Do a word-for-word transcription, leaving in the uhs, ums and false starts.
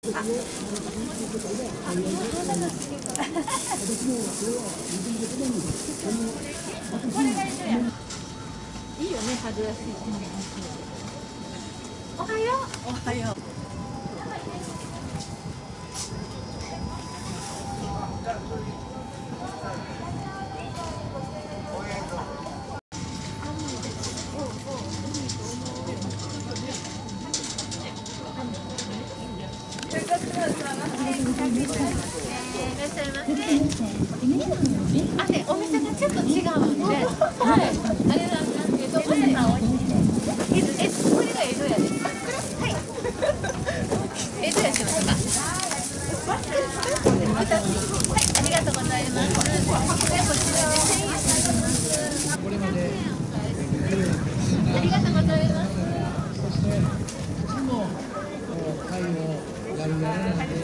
いいよね、春らしい。おはよう。おはよう。あ、ね、お店がちょっと違うんで、はい、あれなんですけど、えっと、え、これが江戸屋です。はい。江戸屋しますか。二つ。はい、ありがとうございます。これこちらで千円になります。これまで。ありがとうございます。そして、いつも会をやるやらない。